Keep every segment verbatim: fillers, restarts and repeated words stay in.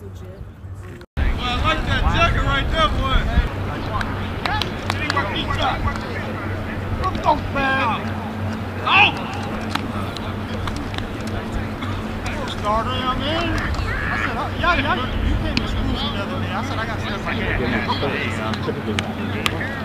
legit. Well, I like that jacket right there, boy. Don't bad. Oh! Starter, young man. I said, y'all, y'all, you came to school the other day. I said, I got stuff like that.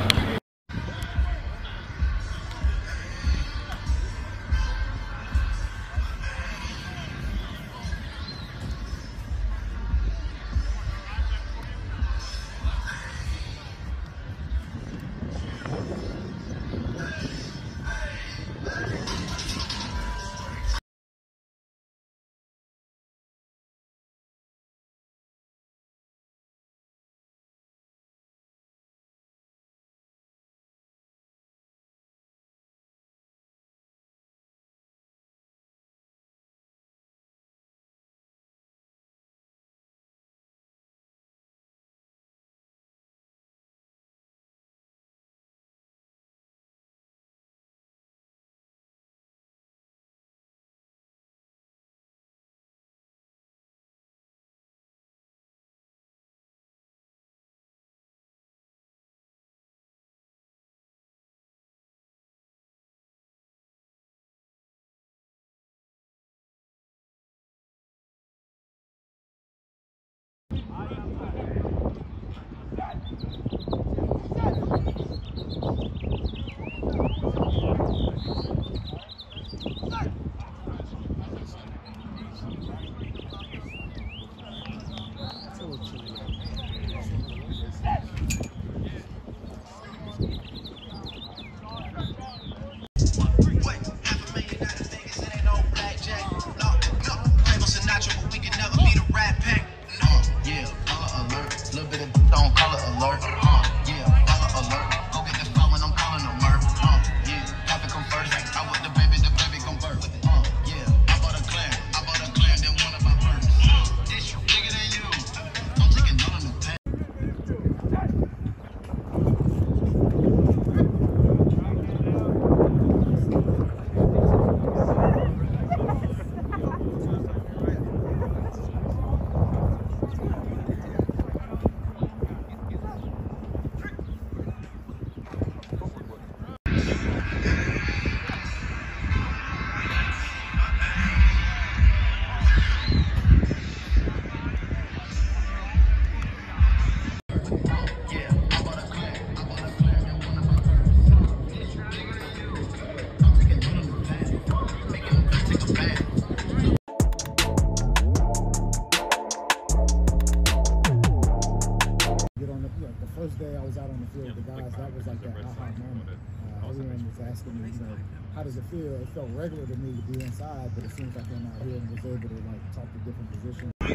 First day I was out on the field with the guys, that was like that aha moment. Uh, everyone was asking me, you know, how does it feel? It felt regular to me to be inside, but as soon as I came out here and was able to like talk to different positions. Check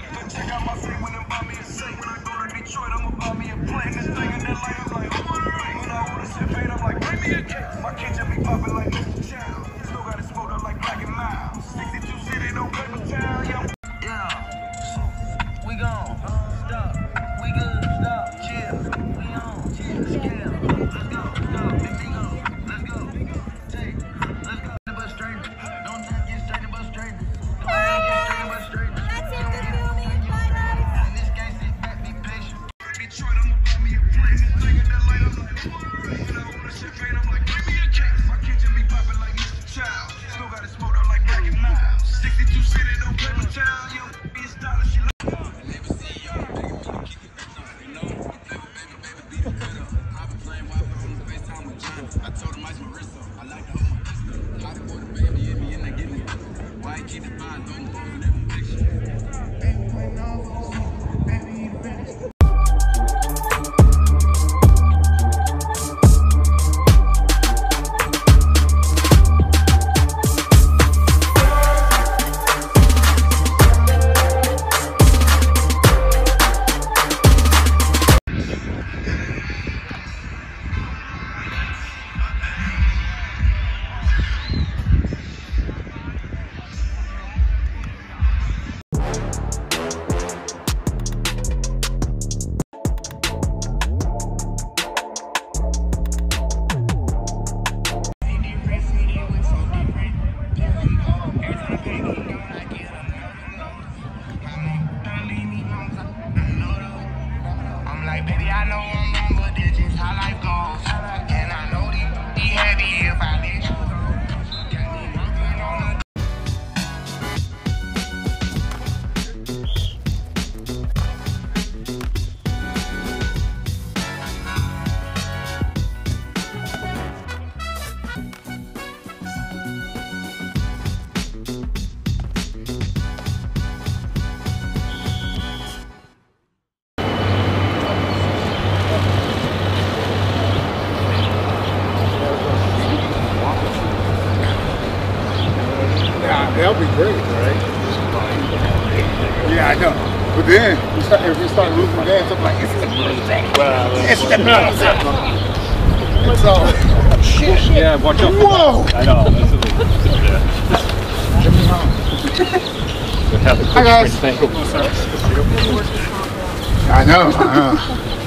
out my thing when they buy me a shake. When I go to Detroit, I'ma buy me a plane. This thing in that light, I'm like, I'm on the ring. When I order shit paid, I'm like, bring me a cake. My kitchen be popping like Mister Chow. Still got it smoked up like Black and Mild. sixty-two city, no paper town, yeah. Yeah, we gone. Stop. We good. Stop. Chill. We on. Chill. Scale. Let's go. Stop. Big thing go. Let's go. Take. Let's go. But straight. Don't take it straight but straight. Don't get straight but straight. In this case, sit back, be patient. Detroit, I'ma buy me a plane. This thing in that light, I'm like, I'm on the ring. When I order shit paid, I'm like, bring me a cake. My kitchen be popping like would be great, right? Yeah, I know. But then, we start, if we start losing games, I'm like, it's the music. It's the music. And so, shit. Yeah, watch out. Whoa! I know. That's a little, yeah. Get me home. Have a Hi, guys. thing. I know, I know.